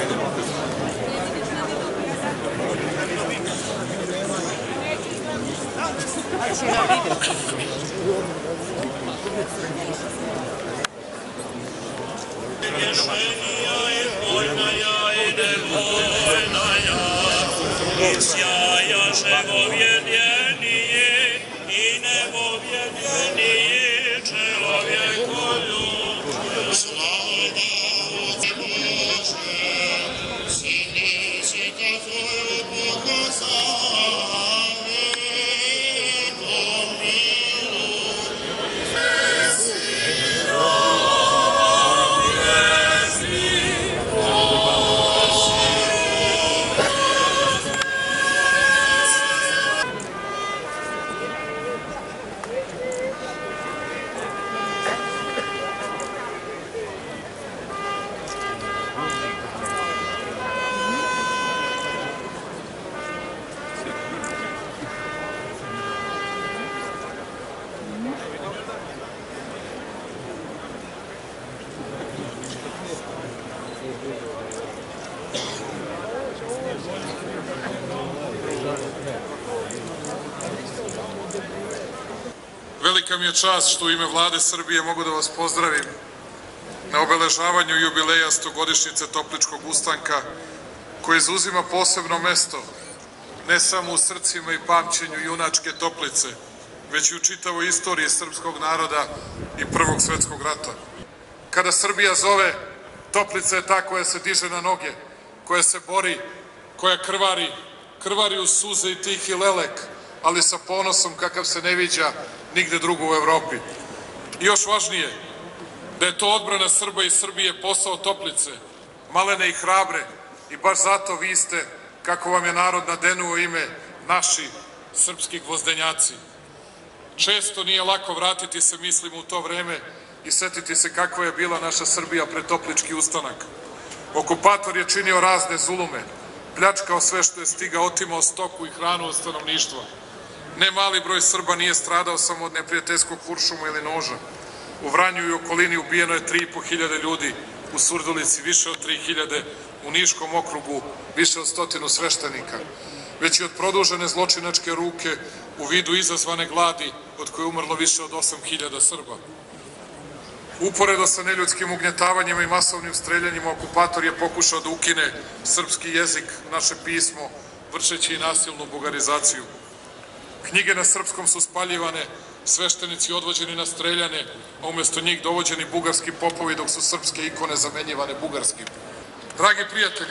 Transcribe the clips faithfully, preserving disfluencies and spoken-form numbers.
Velika mi je čast što u ime Vlade Srbije mogu da vas pozdravim na obeležavanju jubileja stogodišnjice Topličkog ustanka, koji zauzima posebno mesto ne samo u srcima i pamćenju junačke Toplice, već i u čitavoj istoriji srpskog naroda i Prvog svetskog rata. Kada Srbija zove, Toplica je ta koja se diže na noge, koja se bori, koja krvari, krvari uz suze i tihi lelek, ali sa ponosom kakav se ne viđa nigde drugo u Evropi. I još važnije, da je to odbrana Srba i Srbije posao Toplice, malene i hrabre, i baš zato vi ste, kako vam je narod nadenuo ime, naši srpski gvozdenjaci. Često nije lako vratiti se, mislim, u to vreme i setiti se kakva je bila naša Srbija pred Toplički ustanak. Okupator je činio razne zulume, pljačkao sve što je stigao, otimao stoku i hranu od stanovništva. Ne mali broj Srba nije stradao samo od neprijateljskog kuršuma ili noža. U Vranju i okolini ubijeno je tri i po hiljade ljudi, u Surdulici više od tri hiljade, u Niškom okrugu više od stotinu sveštenika, već i od produžene zločinačke ruke u vidu izazvane gladi, od koje je umrlo više od osam hiljada Srba. Uporedo sa neljudskim ugnjetavanjima i masovnim streljanjima, okupator je pokušao da ukine srpski jezik, naše pismo, vršeći i nasilnu bugarizaciju. Knjige na srpskom su spaljivane, sveštenici odvođeni na streljane, a umesto njih dovođeni bugarski popovi, dok su srpske ikone zamenjivane bugarskim. Dragi prijatelji,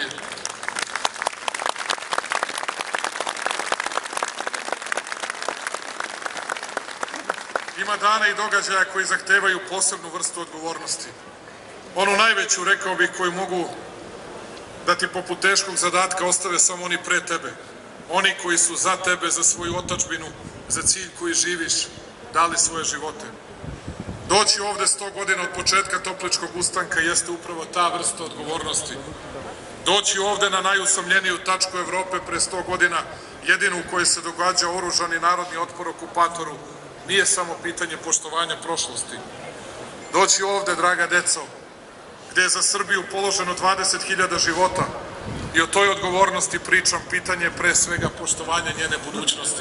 ima dana i događaja koji zahtevaju posebnu vrstu odgovornosti. Onu najveću, rekao bih, koju mogu da ti poput teškog zadatka ostave samo oni pre tebe. Oni koji su za tebe, za svoju otadžbinu, za cilj koji živiš, dali svoje živote. Doći ovde sto godina od početka Topličkog ustanka jeste upravo ta vrsta odgovornosti. Doći ovde na najusamljeniju tačku Evrope pre sto godina, jedinu u kojoj se događa oružani narodni otpor okupatoru, nije samo pitanje poštovanja prošlosti. Doći ovde, draga deco, gde je za Srbiju položeno dvadeset hiljada života, i o toj odgovornosti pričam, pitanje pre svega poštovanja njene budućnosti.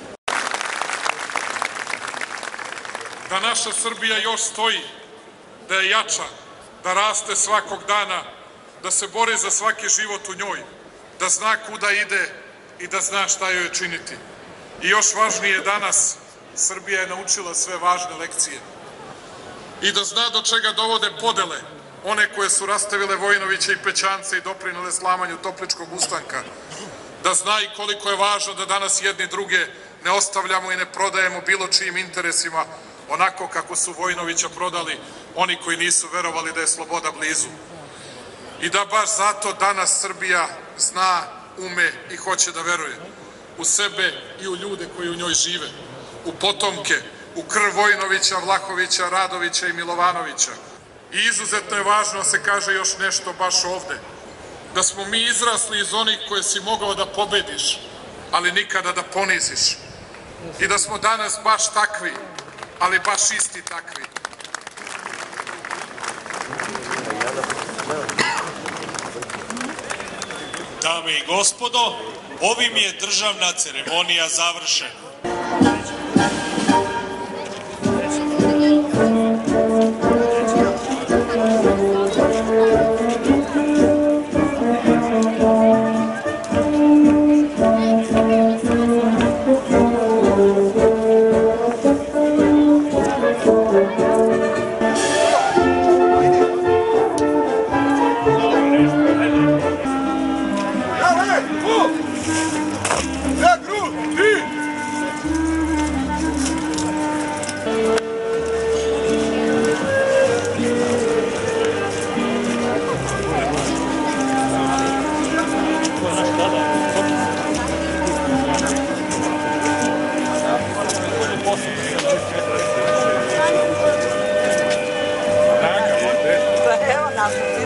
Da naša Srbija još stoji, da je jača, da raste svakog dana, da se bori za svaki život u njoj, da zna kuda ide i da zna šta joj je činiti. I još važnije, danas Srbija je naučila sve važne lekcije. I da zna do čega dovode podele, one koje su rastavile Vojinovića i Pećance i doprinele slamanju Topličkog ustanka. Da zna i koliko je važno da danas jedni druge ne ostavljamo i ne prodajemo bilo čijim interesima, onako kako su Vojinovića prodali oni koji nisu verovali da je sloboda blizu. I da baš zato danas Srbija zna, ume i hoće da veruje u sebe i u ljude koji u njoj žive, u potomke, u krv Vojinovića, Vlahovića, Radovića i Milovanovića. I izuzetno je važno da se kaže još nešto baš ovde, da smo mi izrasli iz onih koje si mogao da pobediš, ali nikada da poniziš. I da smo danas baš takvi, ali baš isti takvi. dame i gospodo, ovim je državna ceremonija završena. Evo nas.